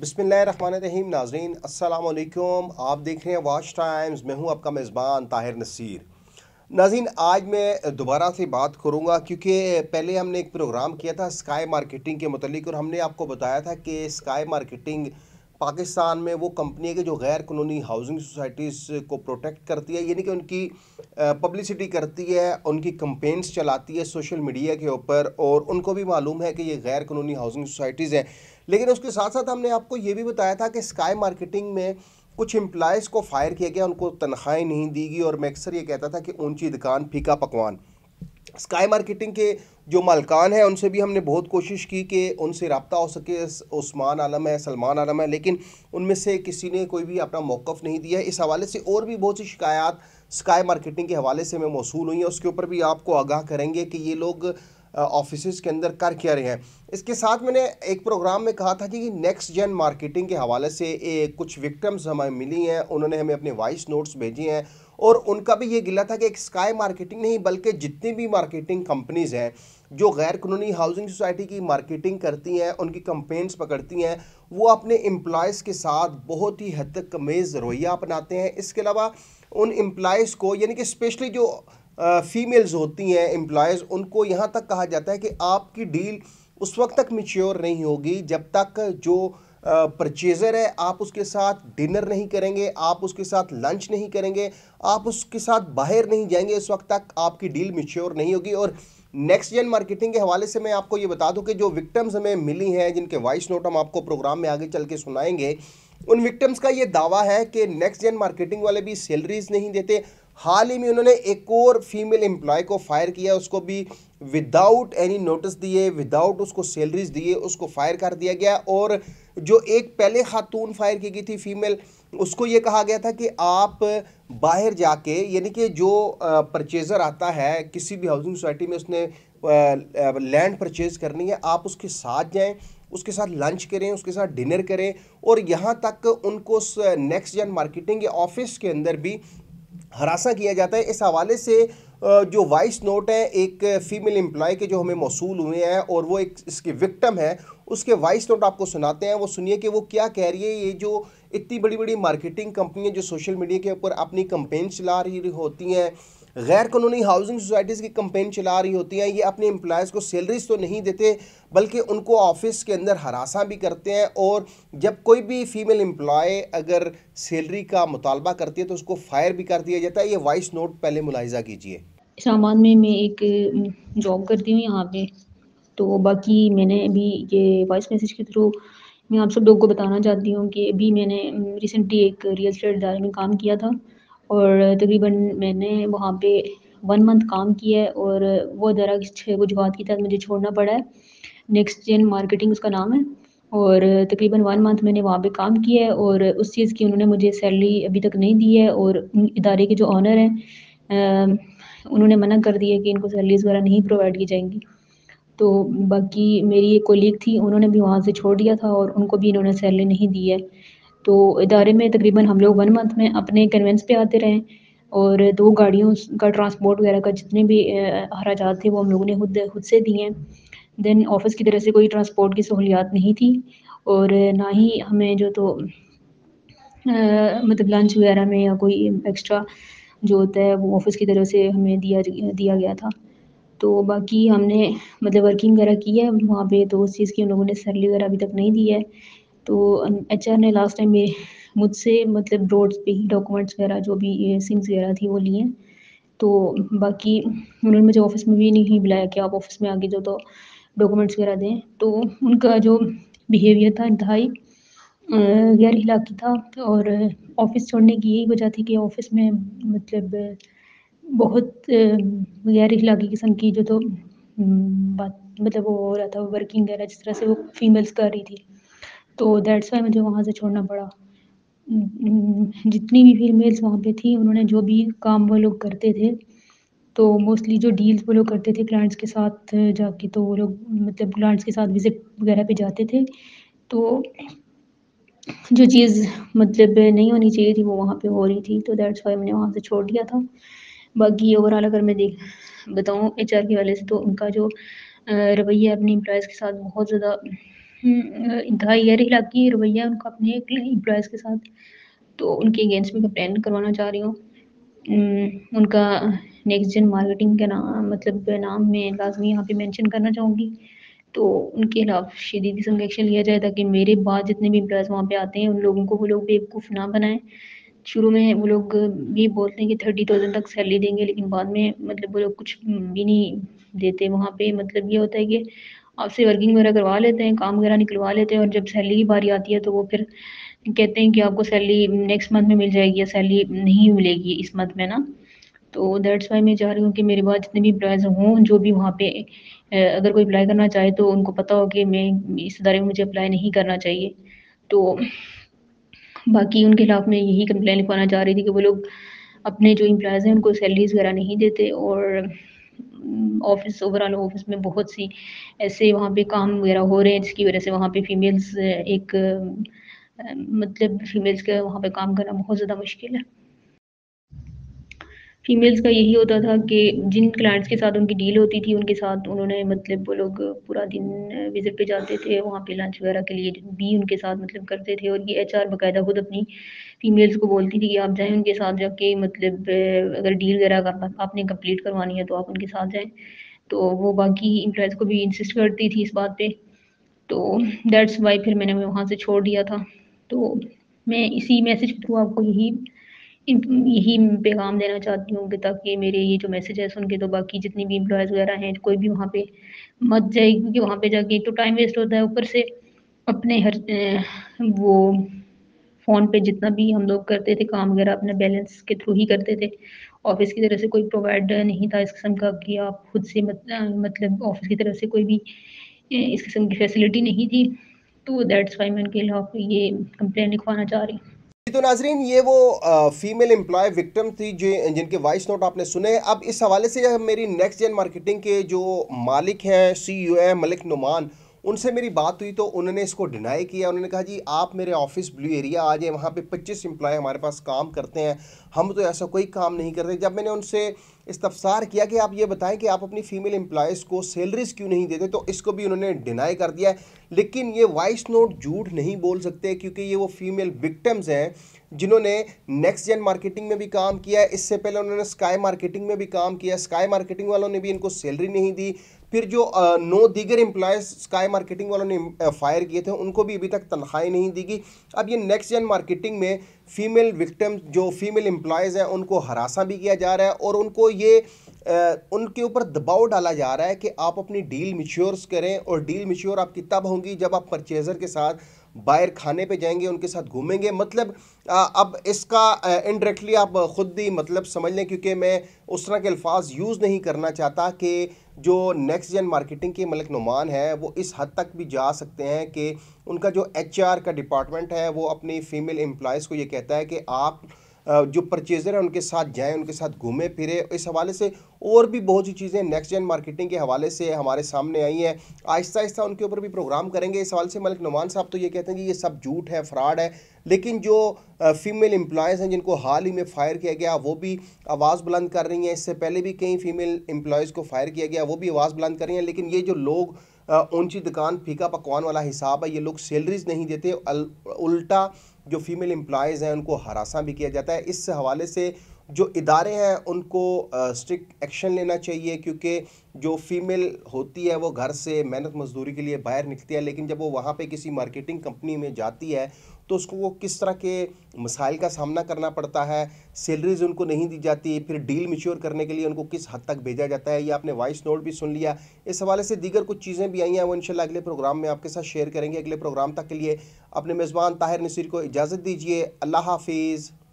बिस्मिल्लाहिर्रहमानिर्रहीम। नाज़रीन अस्सलाम वालेकुम। आप देख रहे हैं वॉच टाइम्स। मैं हूं आपका मेज़बान ताहिर नसीर। नाज़रीन, आज मैं दोबारा से बात करूंगा क्योंकि पहले हमने एक प्रोग्राम किया था स्काई मार्केटिंग के मुतल्लिक, और हमने आपको बताया था कि स्काई मार्केटिंग पाकिस्तान में वो कंपनी है कि जो गैर कानूनी हाउसिंग सोसाइटीज़ को प्रोटेक्ट करती है, यानी कि उनकी पब्लिसिटी करती है, उनकी कंपेन्स चलाती है सोशल मीडिया के ऊपर, और उनको भी मालूम है कि ये गैर कानूनी हाउसिंग सोसाइटीज़ हैं। लेकिन उसके साथ साथ हमने आपको ये भी बताया था कि स्काई मार्केटिंग में कुछ एम्प्लॉयज़ को फायर किया गया, उनको तनख्वाहें नहीं दी गई, और मैं अक्सर ये कहता था कि ऊंची दुकान फीका पकवान। स्काई मार्केटिंग के जो मालकान हैं उनसे भी हमने बहुत कोशिश की कि उनसे रब्ता हो सके। उस्मान आलम है, सलमान आलम है, लेकिन उनमें से किसी ने कोई भी अपना मौक़िफ़ नहीं दिया है। इस हवाले से और भी बहुत सी शिकायत स्काई मार्केटिंग के हवाले से हमें मौसूल हुई हैं, उसके ऊपर भी आपको आगाह करेंगे कि ये लोग ऑफिस के अंदर कर क्या रहे हैं। इसके साथ मैंने एक प्रोग्राम में कहा था कि नेक्स्ट जेन मार्केटिंग के हवाले से कुछ विक्टम्स हमें मिली हैं, उन्होंने हमें अपने वॉइस नोट्स भेजे हैं, और उनका भी ये गिला था कि एक स्काई मार्केटिंग नहीं बल्कि जितनी भी मार्केटिंग कंपनीज़ हैं जो गैर कानूनी हाउसिंग सोसाइटी की मार्केटिंग करती हैं, उनकी कंपेन्स पकड़ती हैं, वो अपने एम्प्लॉयज़ के साथ बहुत ही हद तक कमीज़ रवैया अपनाते हैं। इसके अलावा उन एम्प्लॉयज़ को, यानी कि स्पेशली जो फीमेल्स होती हैं एम्प्लॉयज़, उनको यहाँ तक कहा जाता है कि आपकी डील उस वक्त तक मैच्योर नहीं होगी जब तक जो परचेज़र है आप उसके साथ डिनर नहीं करेंगे, आप उसके साथ लंच नहीं करेंगे, आप उसके साथ बाहर नहीं जाएंगे, उस वक्त तक आपकी डील मैच्योर नहीं होगी। और नेक्स्ट जेन मार्केटिंग के हवाले से मैं आपको ये बता दूं कि जो विक्टिम्स हमें मिली हैं, जिनके वॉइस नोट हम आपको प्रोग्राम में आगे चल के सुनाएंगे, उन विक्टिम्स का ये दावा है कि नेक्स्ट जेन मार्केटिंग वाले भी सैलरीज नहीं देते। हाल ही में उन्होंने एक और फीमेल एम्प्लॉय को फायर किया, उसको भी विदाउट एनी नोटिस दिए, विदाउट उसको सैलरीज दिए उसको फायर कर दिया गया। और जो एक पहले खातून फायर की गई थी फीमेल, उसको ये कहा गया था कि आप बाहर जाके, यानी कि जो परचेज़र आता है किसी भी हाउसिंग सोसाइटी में, उसने लैंड परचेज़ करनी है, आप उसके साथ जाएं, उसके साथ लंच करें, उसके साथ डिनर करें। और यहाँ तक उनको नेक्स्ट जेन मार्केटिंग के ऑफिस के अंदर भी हरासा किया जाता है। इस हवाले से जो वॉइस नोट है एक फीमेल एम्प्लॉय के जो हमें मौसूल हुए हैं, और वो एक इसके विक्टिम है, उसके वॉइस नोट आपको सुनाते हैं। वो सुनिए कि वो क्या कह रही है। ये जो इतनी बड़ी बड़ी मार्केटिंग कंपनियां जो सोशल मीडिया के ऊपर अपनी कंपेन चला रही होती हैं, गैर कानूनी हाउसिंग सोसाइटीज़ की कंपेन चला रही होती हैं, ये अपने एम्प्लॉयज़ को सैलरीज तो नहीं देते बल्कि उनको ऑफिस के अंदर हरासा भी करते हैं। और जब कोई भी फीमेल एम्प्लॉय अगर सैलरी का मुतालबा करती है तो उसको फायर भी कर दिया जाता है। ये वॉइस नोट पहले मुलाहिजा कीजिए। सामान में मैं एक जॉब करती हूँ यहाँ पे। तो बाकी मैंने अभी ये वॉइस मैसेज के थ्रू मैं आप सब लोगों को बताना चाहती हूँ कि अभी मैंने रिसेंटली एक रियल एस्टेट इदारे में काम किया था, और तकरीबन मैंने वहाँ पे 1 मंथ काम किया है, और वो इदारा कुछ वजूहत के तहत मुझे छोड़ना पड़ा है। नेक्स्ट जेन मार्केटिंग उसका नाम है, और तकरीबन 1 मंथ मैंने वहाँ पे काम किया है, और उस चीज़ की उन्होंने मुझे सैलरी अभी तक नहीं दी है। और इदारे के जो ऑनर हैं उन्होंने मना कर दिया कि इनको सैलरीज़ वगैरह नहीं प्रोवाइड की जाएंगी। तो बाकी मेरी एक कोलीग थी, उन्होंने भी वहाँ से छोड़ दिया था, और उनको भी इन्होंने सैलरी नहीं दी है। तो इदारे में तकरीबन हम लोग 1 मंथ में अपने कन्वेंस पे आते रहे, और 2 गाड़ियों का ट्रांसपोर्ट वगैरह का जितने भी अखराजात थे वो हम लोगों ने खुद से दिए हैं। देन ऑफ़िस की तरफ से कोई ट्रांसपोर्ट की सहूलियात नहीं थी, और ना ही हमें जो तो मतलब लंच वगैरह में या कोई एक्स्ट्रा जो होता है वो ऑफ़िस की तरफ से हमें दिया गया था। तो बाकी हमने मतलब वर्किंग वगैरह की है वहाँ पे, तो उस चीज़ की उन लोगों ने सैलरी वगैरह अभी तक नहीं दी है। तो एचआर ने लास्ट टाइम मुझसे मतलब रोड्स पे ही डॉक्यूमेंट्स वगैरह जो भी ये सिम्स वगैरह थी वो लिए हैं। तो बाकी उन्होंने मुझे ऑफ़िस में भी नहीं बुलाया कि आप ऑफ़िस में आके जो तो डॉक्यूमेंट्स वगैरह दें। तो उनका जो बिहेवियर था इंतहाई गैर अखलाकी था, और ऑफ़िस छोड़ने की यही वजह थी कि ऑफ़िस में मतलब बहुत गैर अखलाकी किस्म की जो तो बात मतलब वो हो रहा था वर्किंग वगैरह जिस तरह से वो फीमेल्स कर रही थी, तो दैट्स वाई मुझे वहाँ से छोड़ना पड़ा। जितनी भी फीमेल्स वहाँ पे थी उन्होंने जो भी काम वो लोग करते थे, तो मोस्टली जो डील्स वो लोग करते थे क्लाइंट्स के साथ जाके, तो वो लोग मतलब क्लाइंट्स के साथ विज़िट वगैरह पे जाते थे। तो जो चीज़ मतलब नहीं होनी चाहिए थी वो वहाँ पे हो रही थी, तो दैट्स वाई मैंने वहाँ से छोड़ दिया था। बाकी ओवरऑल अगर मैं बताऊँ एचआर के हवाले से, तो उनका जो रवैया अपनी एम्प्लॉइज़ के साथ बहुत ज़्यादा इंतहाई गैर-अखलाकी रवैया है उनका अपने एम्प्लॉइज़ के साथ, तो उनके अगेंस्ट मैं कंप्लेंट करवाना चाह रही हूँ। उनका नेक्स्ट जेन मार्केटिंग का नाम मैं लाज़मी यहाँ पे मेंशन करना चाहूँगी। तो उनके खिलाफ शदीद किस्म का एक्शन लिया जाए ताकि मेरे बाद जितने भी एम्प्लॉइज़ वहाँ पे आते हैं, उन लोगों को वो लोग बेवकूफ़ ना बनाएँ। शुरू में वो लोग ये बोलते हैं कि 30,000 तक सैलरी देंगे, लेकिन बाद में वो लोग कुछ भी नहीं देते। वहाँ पे ये होता है कि आपसे वर्किंग वगैरह करवा लेते हैं, काम वगैरह निकलवा लेते हैं और जब सैलरी की बारी आती है तो वो फिर कहते हैं कि आपको सैलरी नेक्स्ट मंथ में मिल जाएगी या सैलरी नहीं मिलेगी इस मंथ में ना। तो दैट्स व्हाई मैं चाह रही हूँ कि मेरे बाद जितने भी एम्प्लॉइज़ हों, जो भी वहाँ पे अगर कोई अप्लाई करना चाहे तो उनको पता हो कि मैं इस इदारे में मुझे अप्लाई नहीं करना चाहिए। तो बाकी उनके खिलाफ मैं यही कंप्लेन लिखवाना चाह रही थी कि वो लोग अपने जो एम्प्लॉइज़ हैं उनको सैलरीज़ वगैरह नहीं देते और ओवरऑल ऑफ़िस में बहुत सी ऐसे वहाँ पे काम वगैरह हो रहे हैं जिसकी वज़ह से वहाँ पे फीमेल्स का वहाँ पे काम करना बहुत ज़्यादा मुश्किल है। फीमेल्स का यही होता था कि जिन क्लाइंट्स के साथ उनकी डील होती थी, उनके साथ उन्होंने वो लोग पूरा दिन विज़िट पे जाते थे, वहाँ पे लंच वगैरह के लिए भी उनके साथ करते थे और ये एचआर बाकायदा खुद अपनी फीमेल्स को बोलती थी कि आप जाएँ उनके साथ जाके अगर डील वगैरह आपने कंप्लीट करवानी है तो आप उनके साथ जाएँ। तो वो बाकी एम्प्लॉइज़ को भी इंसिस्ट करती थी इस बात पे, तो दैट्स व्हाई फिर मैंने वहाँ से छोड़ दिया था। तो मैं इसी मैसेज के थ्रू आपको यही पैगाम देना चाहती हूँ कि ताकि मेरे ये जो मैसेज है सुन के तो बाकी जितनी भी एम्प्लॉइज़ वगैरह हैं, कोई भी वहाँ पे मत जाए क्योंकि वहाँ पे जाके एक तो टाइम वेस्ट होता है, ऊपर से अपने वो फ़ोन पे जितना भी हम लोग करते थे काम वगैरह अपने बैलेंस के थ्रू ही करते थे। ऑफ़िस की तरफ से कोई प्रोवाइड नहीं था इस किस्म का कि आप खुद से ऑफ़िस की तरफ से कोई भी इस किस्म की फैसिलिटी नहीं थी। तो दैट्स व्हाई मैं उनके खिलाफ ये कंप्लेंट लिखवाना चाह रही हूँ। तो नाजरीन, ये वो फीमेल एम्प्लॉय विक्टिम थी जिनके वॉइस नोट आपने सुने। अब इस हवाले से मेरी नेक्स्ट जेन मार्केटिंग के जो मालिक हैं, सीईओ हैं मलिक नुमान, उनसे मेरी बात हुई तो उन्होंने इसको डिनाई किया। उन्होंने कहा जी आप मेरे ऑफिस ब्लू एरिया आ जाए, वहाँ पे 25 एम्प्लॉय हमारे पास काम करते हैं, हम तो ऐसा कोई काम नहीं करते। जब मैंने उनसे इस्तफसार किया कि आप ये बताएं कि आप अपनी फ़ीमेल एम्प्लॉयज़ को सैलरीज क्यों नहीं देते, तो इसको भी उन्होंने डिनाई कर दिया है। लेकिन ये वॉइस नोट झूठ नहीं बोल सकते क्योंकि ये वो फीमेल विक्टिम्स हैं जिन्होंने नेक्स्ट जेन मार्केटिंग में भी काम किया है, इससे पहले उन्होंने स्काई मार्केटिंग में भी काम किया। स्काई मार्केटिंग वालों ने भी इनको सैलरी नहीं दी। फिर जो 9 दीगर एम्प्लॉयज़ स्काई मार्केटिंग वालों ने फायर किए थे उनको भी अभी तक तनख्वाही नहीं दी गई। अब ये नेक्स्ट जेन मार्केटिंग में फीमेल विक्टिम जो फीमेल एम्प्लॉयज़ हैं उनको हरासा भी किया जा रहा है और उनको ये उनके ऊपर दबाव डाला जा रहा है कि आप अपनी डील मिच्योर्स करें। और डील मिच्योर आपकी तब होंगी जब आप परचेज़र के साथ बाहर खाने पे जाएंगे, उनके साथ घूमेंगे। अब इसका इनडायरेक्टली आप ख़ुद ही समझ लें, क्योंकि मैं उस तरह के अल्फाज यूज़ नहीं करना चाहता कि जो नेक्स्ट जेन मार्केटिंग के मलिक नुमान है वो इस हद तक भी जा सकते हैं कि उनका जो एचआर का डिपार्टमेंट है वो अपनी फ़ीमेल एम्प्लॉयज़ को ये कहता है कि आप जो परचेज़र हैं उनके साथ जाएं, उनके साथ घूमें फिरें। इस हवाले से और भी बहुत सी चीज़ें नेक्स्ट जेन मार्केटिंग के हवाले से हमारे सामने आई हैं। आहिस्ता आहिस्ता उनके ऊपर भी प्रोग्राम करेंगे। इस हवाले से मलिक नुमान साहब तो ये कहते हैं कि ये सब झूठ है, फ्रॉड है। लेकिन जो फीमेल एम्प्लॉयज़ हैं जिनको हाल ही में फ़ायर किया गया वो भी आवाज़ बुलंद कर रही हैं। इससे पहले भी कई फीमेल एम्प्लॉयज़ को फ़ायर किया गया, वो भी आवाज़ बुलंद कर रही हैं। लेकिन ये जो लोग ऊंची दुकान फीका पकवान वाला हिसाब है, ये लोग सैलरीज नहीं देते, उल्टा जो फीमेल एम्प्लॉयज़ हैं उनको हरासा भी किया जाता है। इस हवाले से जो इदारे हैं उनको स्ट्रिक्ट एक्शन लेना चाहिए, क्योंकि जो फीमेल होती है वो घर से मेहनत मजदूरी के लिए बाहर निकलती है, लेकिन जब वो वहाँ पे किसी मार्केटिंग कंपनी में जाती है तो उसको वो किस तरह के मसाइल का सामना करना पड़ता है। सैलरीज उनको नहीं दी जाती, फिर डील मिच्योर करने के लिए उनको किस हद तक भेजा जाता है। ये आपने वॉइस नोट भी सुन लिया। इस हवाले से दीगर कुछ चीज़ें भी आई हैं, वो इंशाल्लाह अगले प्रोग्राम में आपके साथ शेयर करेंगे। अगले प्रोग्राम तक के लिए अपने मेज़बान ताहिर नसीर को इजाज़त दीजिए। अल्लाह हाफिज़।